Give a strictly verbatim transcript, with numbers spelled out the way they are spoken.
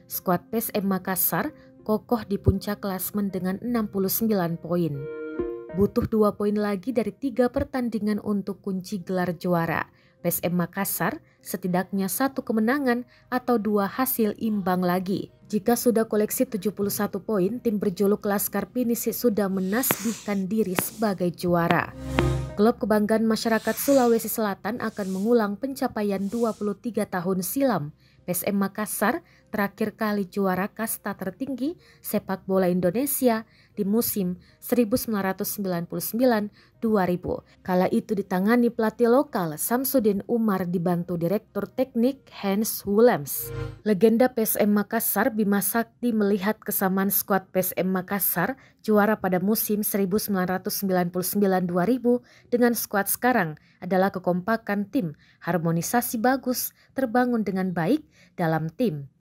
Skuad P S M Makassar kokoh di puncak klasemen dengan enam puluh sembilan poin. Butuh dua poin lagi dari tiga pertandingan untuk kunci gelar juara. P S M Makassar setidaknya satu kemenangan atau dua hasil imbang lagi. Jika sudah koleksi tujuh puluh satu poin, tim berjuluk Laskar Pinisi sudah menasbihkan diri sebagai juara. Klub kebanggaan masyarakat Sulawesi Selatan akan mengulang pencapaian dua puluh tiga tahun silam. P S M Makassar terakhir kali juara kasta tertinggi sepak bola Indonesia di musim seribu sembilan ratus sembilan puluh sembilan dua ribu. Kala itu ditangani pelatih lokal Samsudin Umar dibantu Direktur Teknik Hans Willems. Legenda P S M Makassar Bima Sakti melihat kesamaan skuad P S M Makassar juara pada musim seribu sembilan ratus sembilan puluh sembilan dua ribu dengan skuad sekarang adalah kekompakan tim, harmonisasi bagus, terbangun dengan baik dalam tim.